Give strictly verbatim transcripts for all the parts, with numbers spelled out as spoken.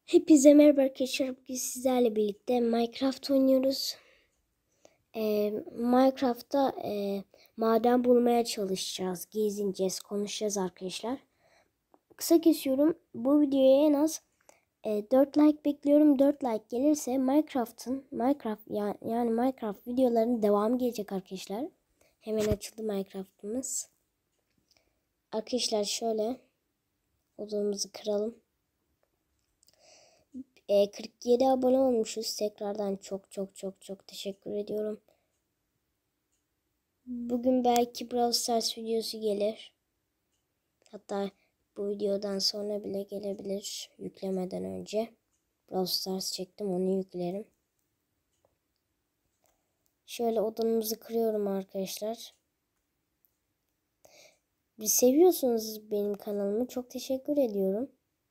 Hepinize merhaba arkadaşlar. Bugün sizlerle birlikte Minecraft oynuyoruz. Ee, Minecraft'ta e, maden bulmaya çalışacağız. Gezineceğiz, konuşacağız arkadaşlar. Kısa kesiyorum. Bu videoya en az e, dört like bekliyorum. dört like gelirse Minecraft'ın Minecraft yani, yani Minecraft videolarının devamı gelecek arkadaşlar. Hemen açıldı Minecraft'ımız. Arkadaşlar şöyle odamızı kıralım. E, kırk yedi abone olmuşuz. Tekrardan çok çok çok çok teşekkür ediyorum. Bugün belki Brawl Stars videosu gelir. Hatta bu videodan sonra bile gelebilir. Yüklemeden önce. Brawl Stars çektim, onu yüklerim. Şöyle odamızı kırıyorum arkadaşlar. Bir seviyorsunuz benim kanalımı. Çok teşekkür ediyorum.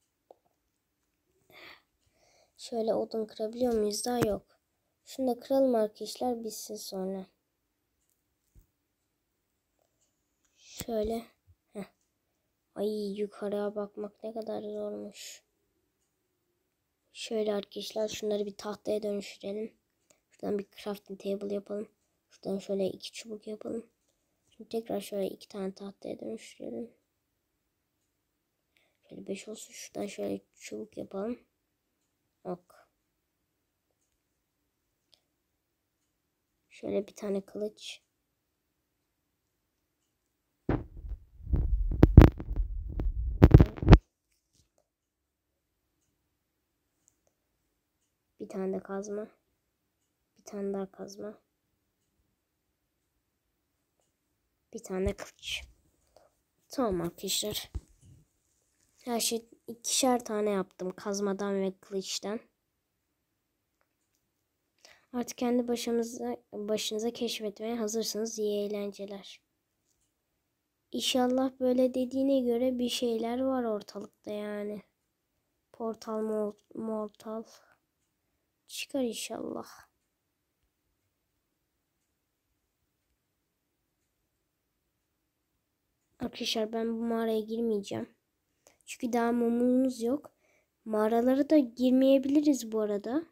Şöyle odun kırabiliyor muyuz? Daha yok. Şunu da kıralım arkadaşlar, bitsin sonra. Şöyle. Heh. Ay, yukarıya bakmak ne kadar zormuş. Şöyle arkadaşlar şunları bir tahtaya dönüştürelim. Şuradan bir crafting table yapalım. Şuradan şöyle iki çubuk yapalım. Şimdi tekrar şöyle iki tane tahtaya dönüştürelim. Şöyle beş olsun. Şuradan şöyle çubuk yapalım. Ok. Şöyle bir tane kılıç. Bir tane de kazma. Bir tane daha kazma. Bir tane kılıç. Tamam arkadaşlar. Her şey ikişer tane yaptım. Kazmadan ve kılıçtan. Artık kendi başınıza, başınıza keşfetmeye hazırsınız. İyi eğlenceler. İnşallah böyle dediğine göre bir şeyler var ortalıkta yani. Portal mortal çıkar inşallah. Arkadaşlar ben bu mağaraya girmeyeceğim. Çünkü daha mumumuz yok. Mağaralara da girmeyebiliriz bu arada.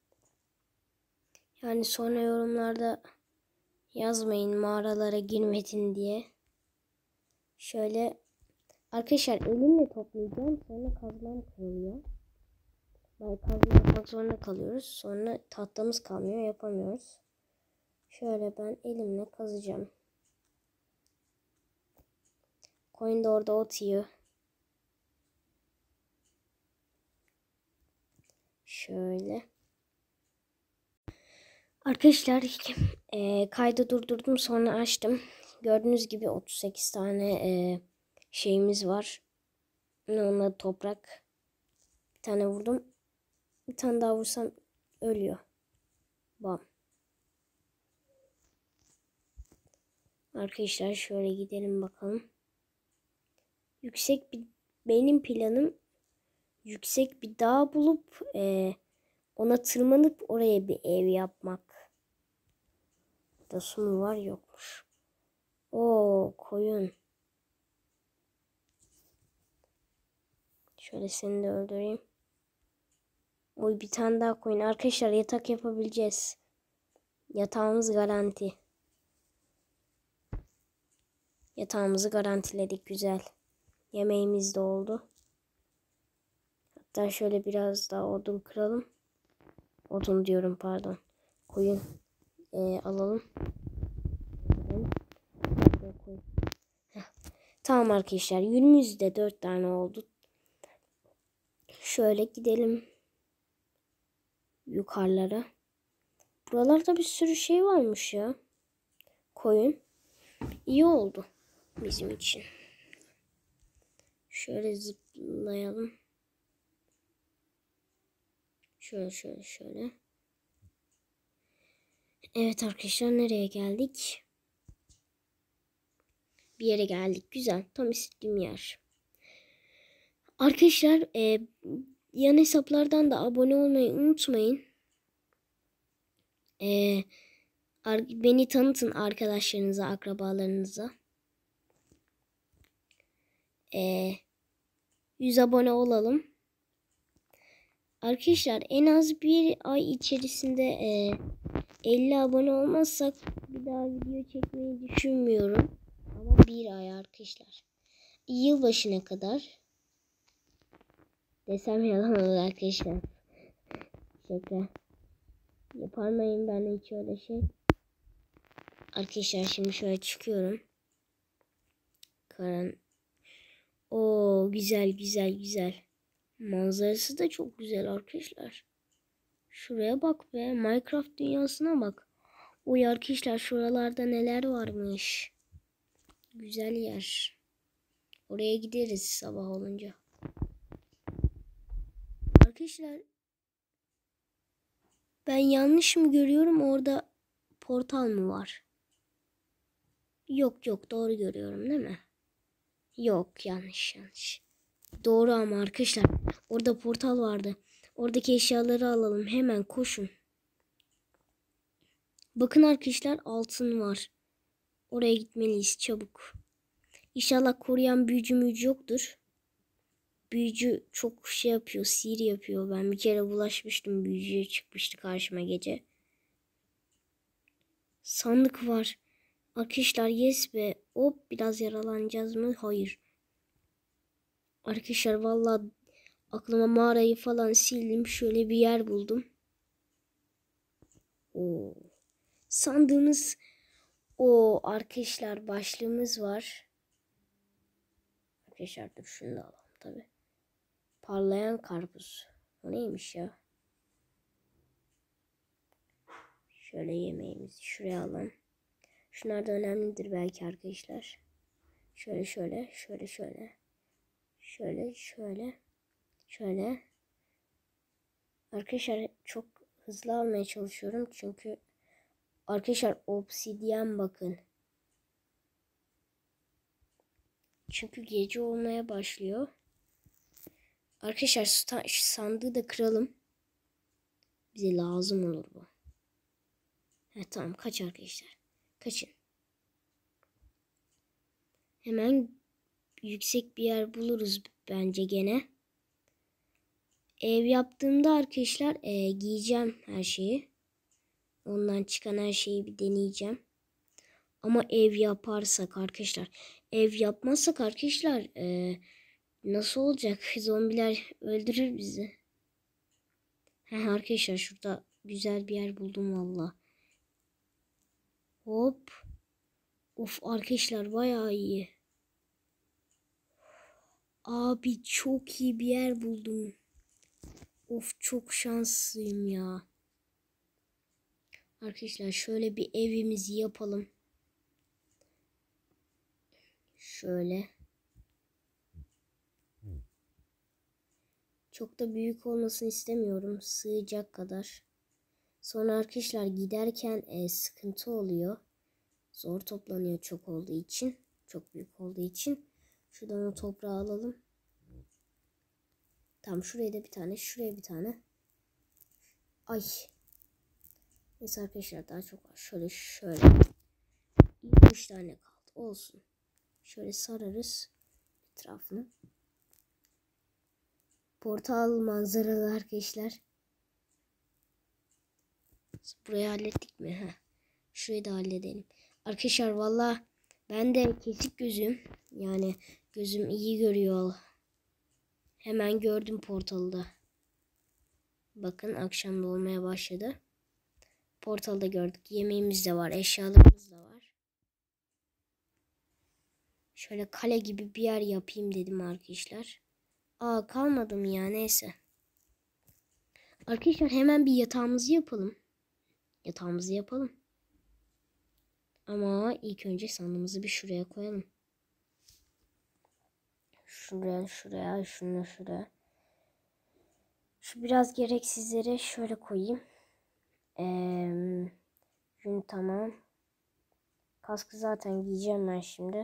Yani sonra yorumlarda yazmayın mağaralara girmedin diye. Şöyle arkadaşlar elimle toplayacağım. Sonra kazmam kırılıyor. Yani kazma yapmak zorunda kalıyoruz. Sonra tahtamız kalmıyor, yapamıyoruz. Şöyle ben elimle kazacağım. Koyun da orada ot yiyor. Şöyle. Arkadaşlar e, kaydı durdurdum, sonra açtım. Gördüğünüz gibi otuz sekiz tane e, şeyimiz var. Onunla toprak. Bir tane vurdum. Bir tane daha vursam ölüyor. Bam. Arkadaşlar şöyle gidelim bakalım. Yüksek bir benim planım yüksek bir dağ bulup e, ona tırmanıp oraya bir ev yapmak. Da su mu var, yokmuş. Oo, koyun. Şöyle seni de öldüreyim. Oy, bir tane daha koyun. Arkadaşlar yatak yapabileceğiz. Yatağımız garanti. Yatağımızı garantiledik, güzel. Yemeğimiz de oldu. Hatta şöyle biraz daha odun kıralım. Odun diyorum, pardon. Koyun e, alalım. Tamam arkadaşlar, günümüzde dört tane oldu. Şöyle gidelim yukarılara. Buralarda bir sürü şey varmış ya. Koyun. İyi oldu bizim için. Şöyle zıplayalım. Şöyle şöyle şöyle. Evet arkadaşlar, nereye geldik? Bir yere geldik. Güzel. Tam istediğim yer. Arkadaşlar e, yan hesaplardan da abone olmayı unutmayın. E, beni tanıtın arkadaşlarınıza, akrabalarınıza. E, yüz abone olalım. Arkadaşlar en az bir ay içerisinde e, elli abone olmazsak bir daha video çekmeyi düşünmüyorum. Ama bir ay arkadaşlar. Yılbaşına kadar desem yalan olur arkadaşlar. Şaka. Yapar mıyım ben hiç öyle şey? Arkadaşlar şimdi şöyle çıkıyorum. Karan. Oo güzel güzel güzel. Manzarası da çok güzel arkadaşlar. Şuraya bak be. Minecraft dünyasına bak. Oy arkadaşlar şuralarda neler varmış. Güzel yer. Oraya gideriz sabah olunca. Arkadaşlar ben yanlış mı görüyorum, orada portal mı var? Yok yok doğru görüyorum değil mi? Yok yanlış yanlış. Doğru ama arkadaşlar orada portal vardı. Oradaki eşyaları alalım hemen koşun. Bakın arkadaşlar altın var. Oraya gitmeliyiz çabuk. İnşallah koruyan büyücü müyücü yoktur. Büyücü çok şey yapıyor, sihir yapıyor. Ben bir kere bulaşmıştım, büyücüye çıkmıştı karşıma gece. Sandık var. Arkadaşlar yes be. Hop biraz yaralanacağız mı? Hayır. Arkadaşlar vallahi aklıma mağarayı falan sildim. Şöyle bir yer buldum. Oo. Sandığımız o arkadaşlar başlığımız var. Arkadaşlar dur şunu da alalım tabi. Parlayan karpuz. O neymiş ya? Şöyle yemeğimizi şuraya alalım. Şunlar da önemlidir belki arkadaşlar. Şöyle şöyle şöyle şöyle. Şöyle şöyle. Şöyle. Arkadaşlar çok hızlı almaya çalışıyorum. Çünkü arkadaşlar obsidyen bakın. Çünkü gece olmaya başlıyor. Arkadaşlar şu sandığı da kıralım. Bize lazım olur bu. Ha, tamam kaç arkadaşlar. Kaçın. Hemen yüksek bir yer buluruz bence gene. Ev yaptığımda arkadaşlar e, giyeceğim her şeyi. Ondan çıkan her şeyi bir deneyeceğim. Ama ev yaparsak arkadaşlar. Ev yapmazsak arkadaşlar e, nasıl olacak? Zombiler öldürür bizi. Heh, arkadaşlar şurada güzel bir yer buldum valla. Hop. Of arkadaşlar bayağı iyi. Abi çok iyi bir yer buldum. Of çok şanslıyım ya. Arkadaşlar şöyle bir evimizi yapalım. Şöyle. Çok da büyük olmasını istemiyorum. Sığacak kadar. Sonra arkadaşlar giderken e, sıkıntı oluyor. Zor toplanıyor çok olduğu için. Çok büyük olduğu için. Şuradan o toprağı alalım. Tamam şuraya da bir tane. Şuraya bir tane. Ay. Neyse arkadaşlar daha çok var. Şöyle şöyle. üç tane kaldı. Olsun. Şöyle sararız etrafını. Portal manzaralı arkadaşlar. Burayı hallettik mi? Heh. Şurayı da halledelim. Arkadaşlar valla ben de kesik gözüm. Yani gözüm iyi görüyor. Hemen gördüm portalı da. Bakın akşam da olmaya başladı. Portalda gördük. Yemeğimiz de var. Eşyalarımız da var. Şöyle kale gibi bir yer yapayım dedim arkadaşlar. Aa kalmadım ya neyse. Arkadaşlar hemen bir yatağımızı yapalım. Yatağımızı yapalım. Ama ilk önce sandığımızı bir şuraya koyalım. Şuraya şuraya şunu şuraya. Şu biraz gereksizleri şöyle koyayım. Ee, Gün tamam. Kaskı zaten giyeceğim ben şimdi.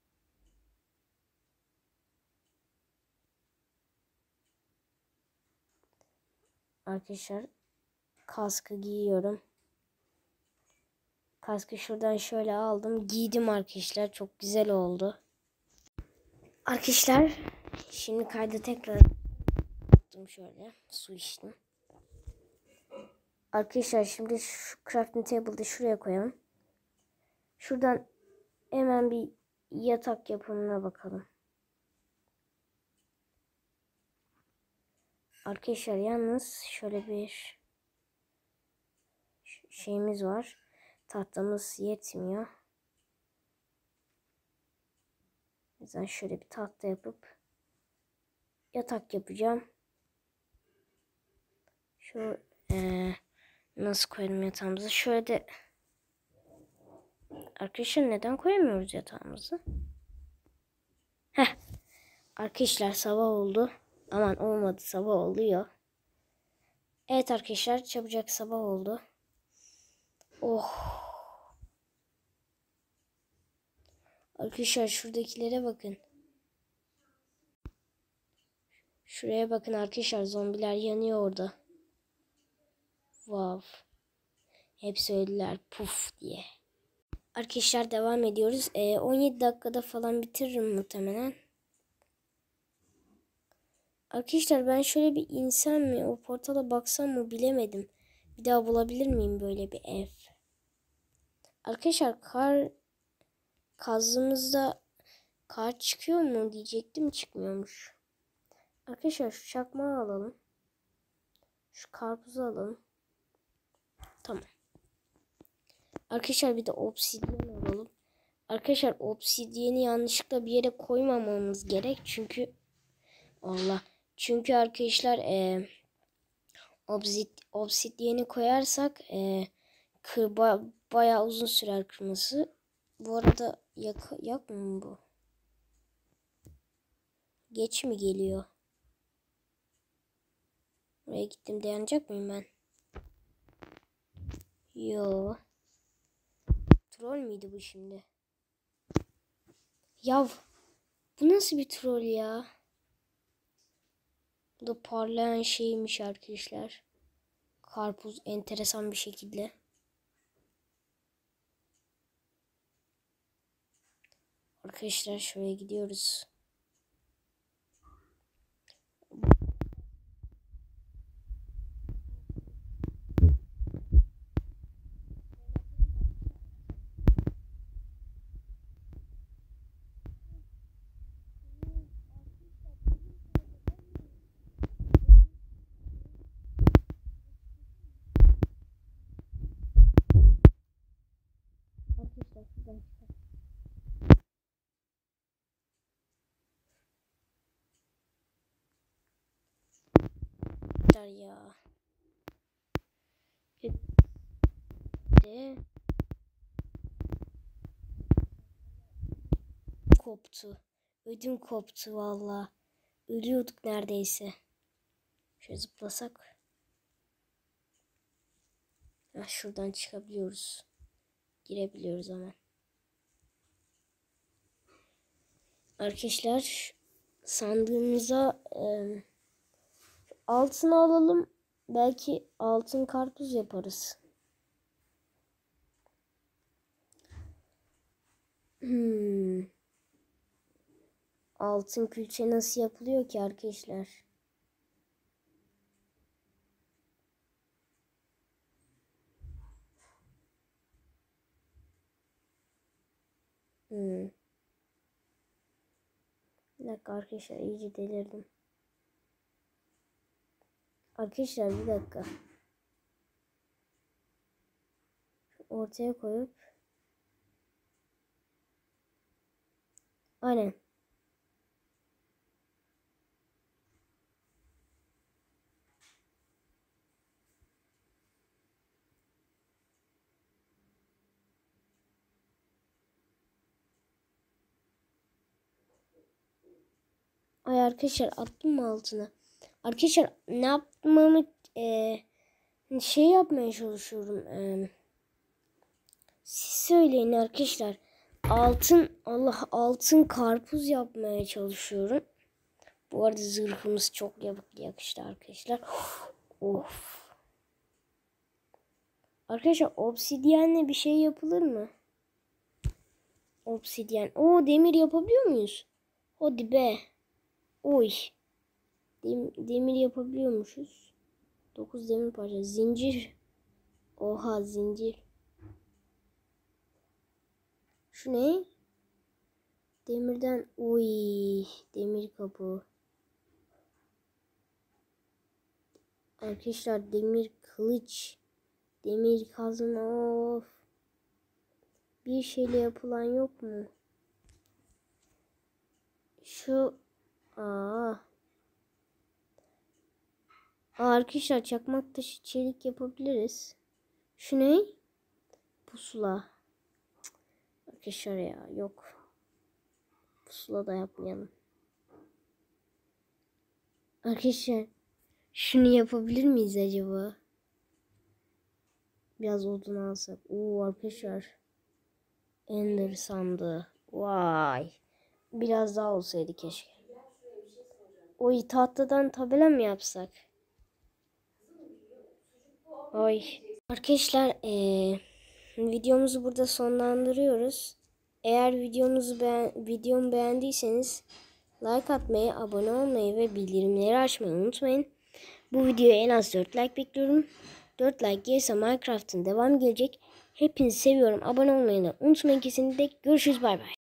Arkadaşlar kaskı giyiyorum. Kaskı şuradan şöyle aldım. Giydim arkadaşlar. Çok güzel oldu. Arkadaşlar şimdi kaydı tekrar içtim şöyle. Su içtim. Arkadaşlar şimdi şu crafting table'ı şuraya koyalım. Şuradan hemen bir yatak yapımına bakalım. Arkadaşlar yalnız şöyle bir şeyimiz var. Tahtamız yetmiyor. O yüzden şöyle bir tahta yapıp yatak yapacağım. Şu ee, nasıl koyalım yatağımızı? Şöyle de arkadaşlar neden koyamıyoruz yatağımızı? Heh. Arkadaşlar sabah oldu. Aman olmadı, sabah oluyor. Evet arkadaşlar çabucak sabah oldu. Oh. Arkadaşlar şuradakilere bakın. Şuraya bakın arkadaşlar, zombiler yanıyor orada. Wow. Hepsi öldüler puf diye. Arkadaşlar devam ediyoruz. Ee, on yedi dakikada falan bitiririm muhtemelen. Arkadaşlar ben şöyle bir insan mı, o portala baksam mı bilemedim. Bir daha bulabilir miyim böyle bir ev? Arkadaşlar kar kazdığımızda kar çıkıyor mu diyecektim, çıkmıyormuş. Arkadaşlar şu çakmağı alalım. Şu karpuzu alalım. Tamam. Arkadaşlar bir de obsidyen alalım. Arkadaşlar obsidyeni yanlışlıkla bir yere koymamamız gerek. Çünkü Allah. Çünkü arkadaşlar e, obsid, obsidyeni koyarsak e, kır, ba, bayağı uzun sürer kırması. Bu arada yak, yak mı bu? Geç mi geliyor? Buraya gittim, dayanacak mıyım ben? Yo. Troll müydü bu şimdi? Yav. Bu nasıl bir troll ya? Bu da parlayan şeymiş arkadaşlar. Karpuz enteresan bir şekilde. Arkadaşlar şuraya gidiyoruz. Arkadaşlar şuradan çıkar ya. De koptu. Ödüm koptu valla. Ölüyorduk neredeyse. Şöyle zıplasak. Heh, şuradan çıkabiliyoruz. Girebiliyoruz ama. Arkadaşlar sandığımıza e, altını alalım. Belki altın karpuz yaparız. Hmm. Altın külçe nasıl yapılıyor ki arkadaşlar? Hmm. Bir dakika arkadaşlar, iyice delirdim. Arkadaşlar bir dakika. Ortaya koyup. Aynen. Ay arkadaşlar attım mı altına? Arkadaşlar ne yapmamı e, şey yapmaya çalışıyorum. E, siz söyleyin arkadaşlar. Altın Allah altın karpuz yapmaya çalışıyorum. Bu arada zırhımız çok yakıştı arkadaşlar. Of. Arkadaşlar obsidyenle bir şey yapılır mı? Obsidyen. O demir yapabiliyor muyuz? Hadi be. Oy. Dem demir yapabiliyormuşuz. dokuz demir parça. Zincir. Oha zincir. Şu ne? Demirden. Uy, demir kapı. Arkadaşlar demir kılıç. Demir kazma. Of. Bir şeyle yapılan yok mu? Şu. Aa. Arkadaşlar çakmak taşı çelik yapabiliriz. Şu ne? Pusula. Arkadaşlar ya yok. Pusula da yapmayalım. Arkadaşlar şunu yapabilir miyiz acaba? Biraz odun alsak. Oo arkadaşlar. Ender sandığı. Vay. Biraz daha olsaydı keşke. Oy tahtadan tabela mı yapsak? Oy. Arkadaşlar ee, videomuzu burada sonlandırıyoruz. Eğer videomuzu beğen videomu beğendiyseniz like atmayı, abone olmayı ve bildirimleri açmayı unutmayın. Bu videoya en az dört like bekliyorum. dört like gelirse Minecraft'ın devam gelecek. Hepinizi seviyorum. Abone olmayı da unutmayın kesinlikle. Görüşürüz. Bay bay.